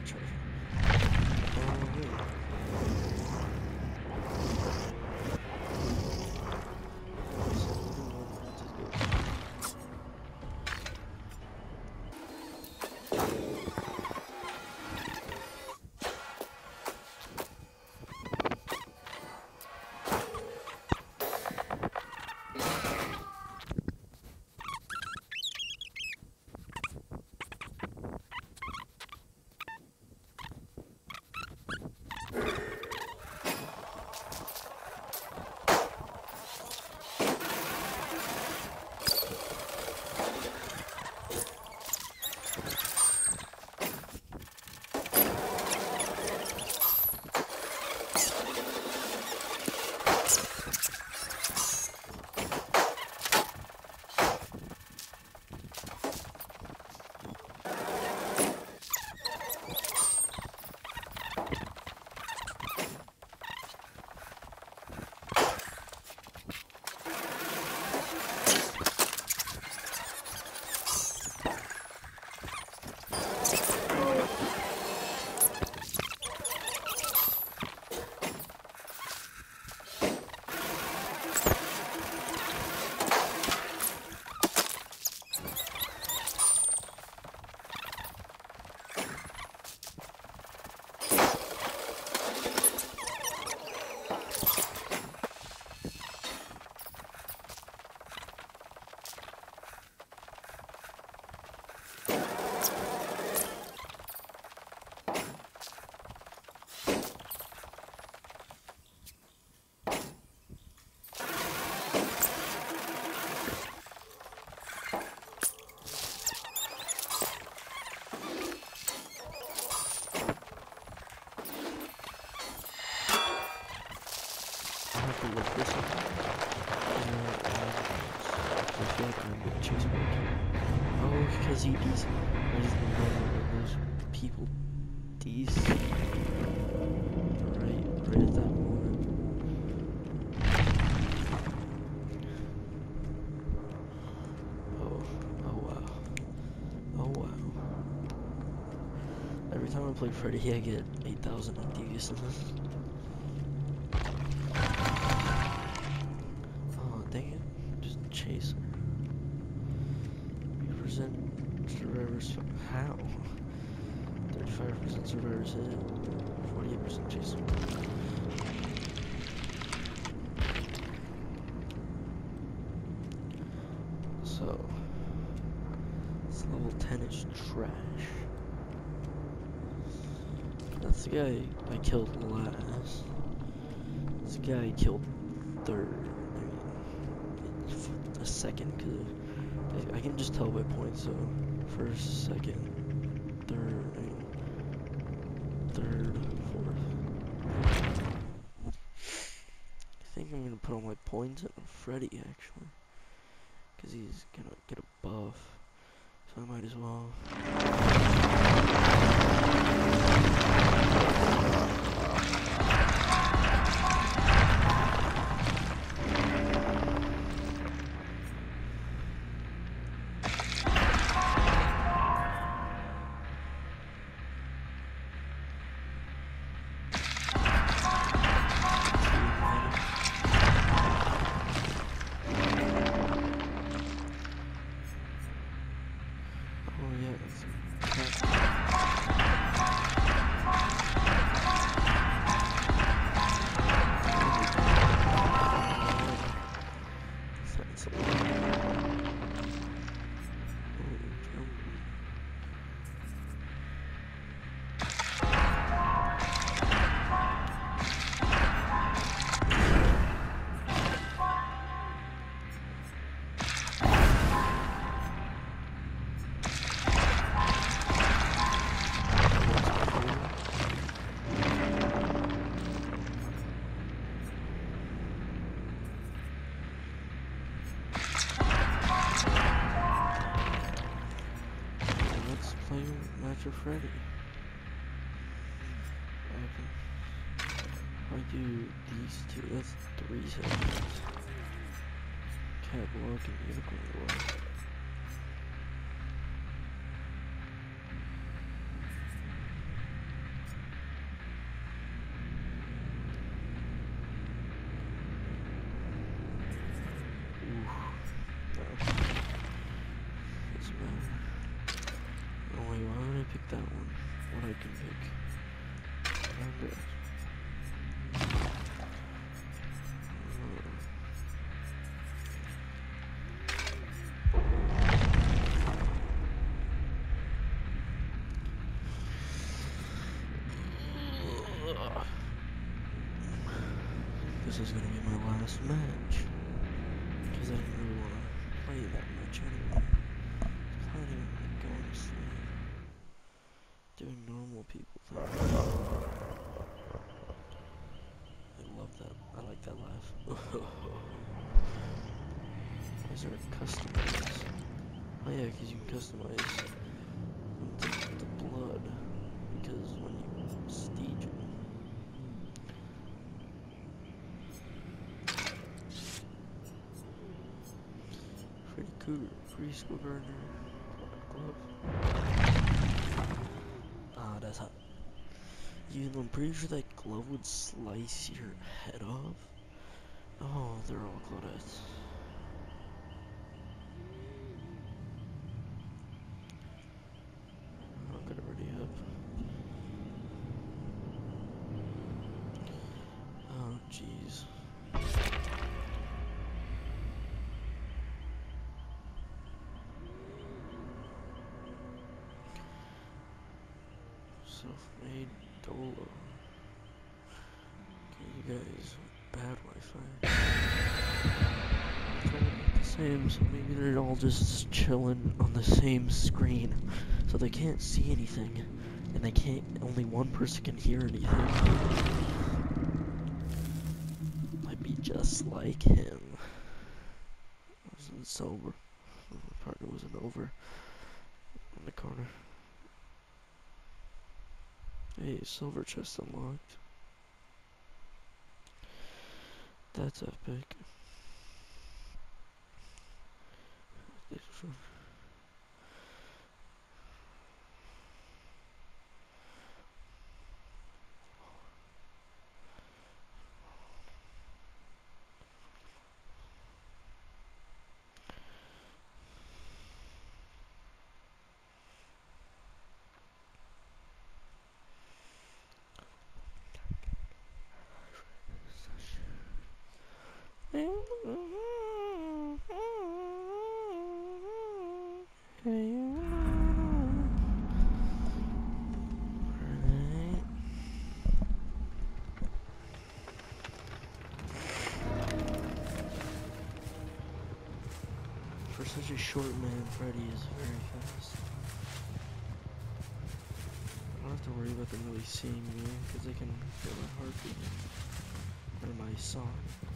treasure. Oh, wait. To look this up. I feel like I'm getting chased by a kid. Oh, because he these. I just remember those people. These. Right at that moment. Oh wow. Oh wow. Every time I play Freddy, I get 8,000 on devious in this. Dang it, just chase her. 3% survivors, how? 35% survivors hit it, 48% chase her. So, this level 10 is trash. That's the guy I killed last. This guy I killed third. A second, because I can just tell by points. So first, second, third, fourth. I think I'm gonna put all my points on Freddy actually, because he's gonna get a buff. So I might as well. Freddy. If I do these two, that's 3 seconds. Catwalk and unicorn walk. pick that one, what I can pick. And, this is gonna be my last match, because I didn't really want to play that much anymore. I'm planning on going to sleep, doing normal people things. I love that. I like that laugh. Is there a customize? Oh yeah, because you can customize the blood, because when you stage it. Pretty cool. Preschool gardener. Glove. Ah, that's hot. I'm pretty sure that glove would slice your head off. Oh, they're all Claudettes. I'm gonna ready up. Oh, jeez. Self-made Dolo. Okay, you guys, bad Wi-Fi. It's all the same, so maybe they're all just chilling on the same screen, so they can't see anything, and they can't. Only one person can hear anything. Might be just like him. Wasn't sober. My partner wasn't over. In the corner. Hey, silver chest unlocked. That's epic. For such a short man, Freddy is very fast. I don't have to worry about them really seeing me, because they can feel my heartbeat or my song.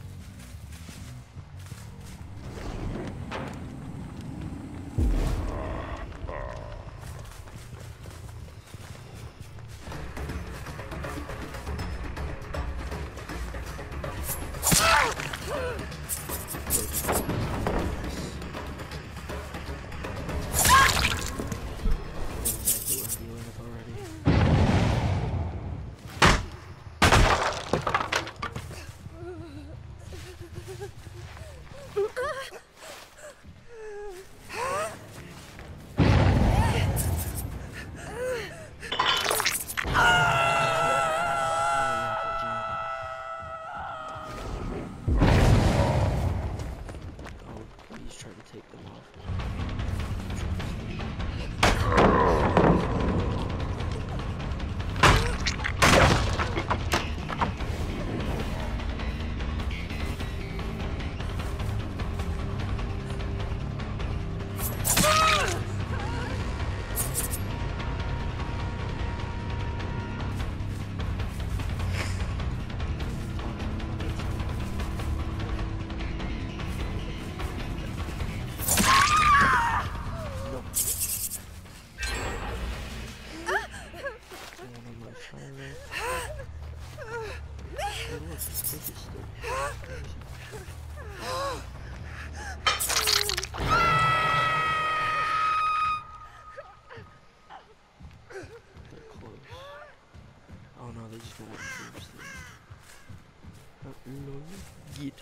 Get.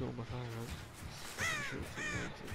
kill my fire up. I'm sure it's a magic.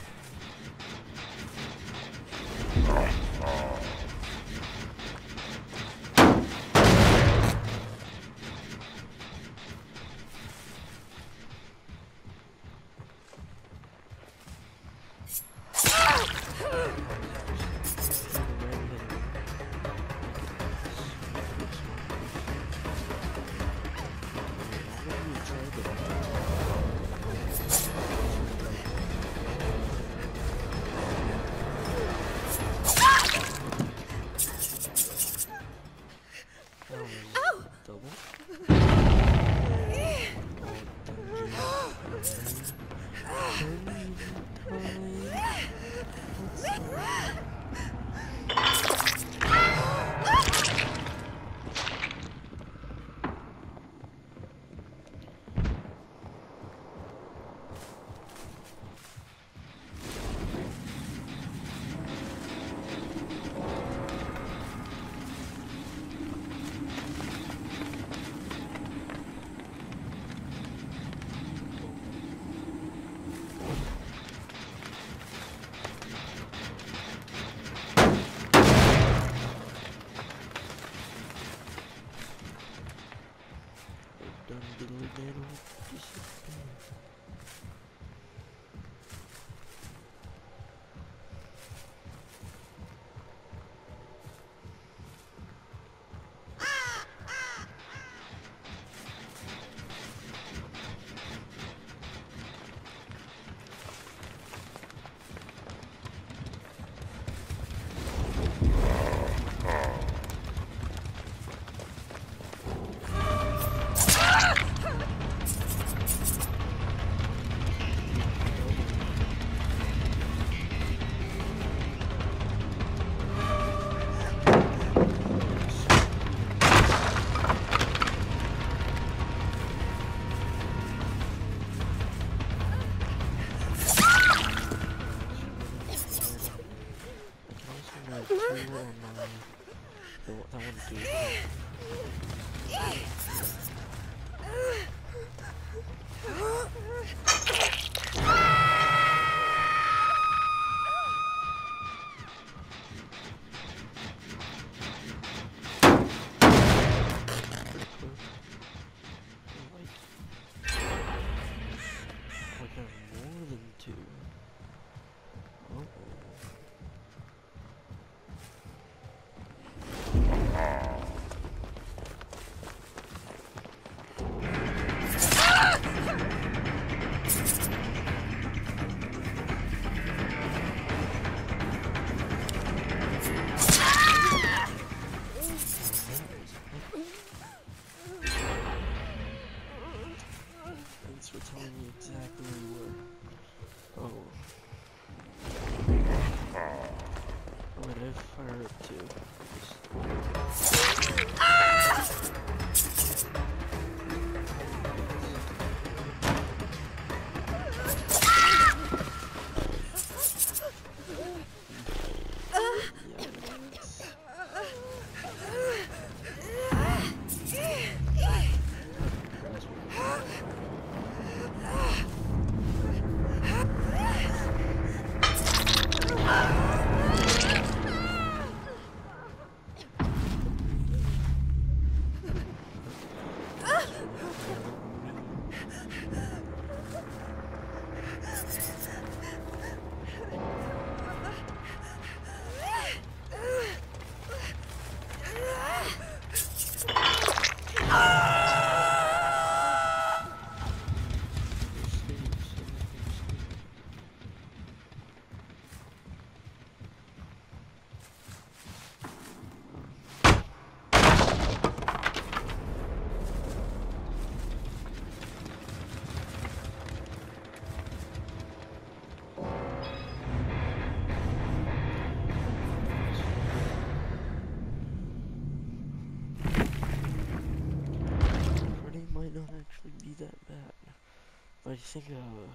Not actually be that bad. But I think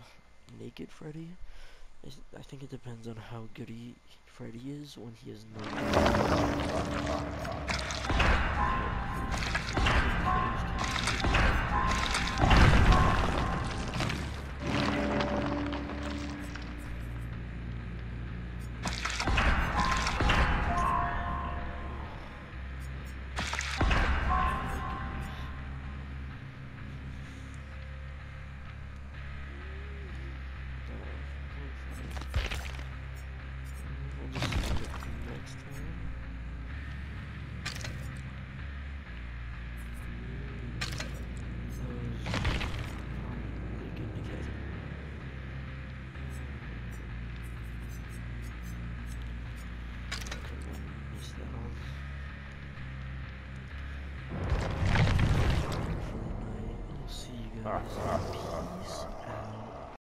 Naked Freddy I think it depends on how good Freddy is when he is naked. Rest in